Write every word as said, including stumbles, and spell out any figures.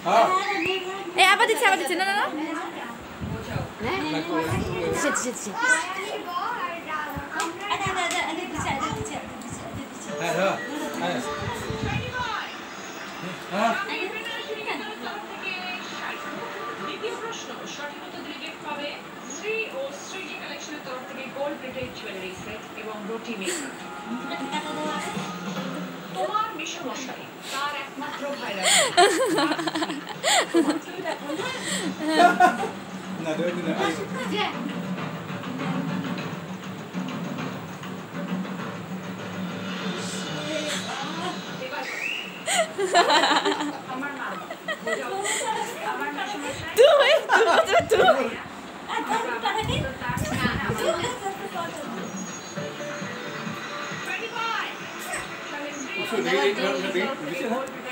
এই আবার দিচ্ছে আবার দিচ্ছে না না না দিচ্ছে দিচ্ছে দিচ্ছে হ্যাঁ হ্যাঁ হ্যাঁ দ্বিতীয় প্রশ্ন সঠিক উত্তর দিলে গিফট পাবে শ্রী ও শ্রীজি কালেকশনের তরফ থেকে গোল্ড প্লেটেড জুয়েলারি সেট এবং রুটি মেকার। তোমার মিশমশাই তার একমাত্র ভাইরাস না দেও দিন আমার মা আমার মিশমশাই তুই তুই তুই twenty-five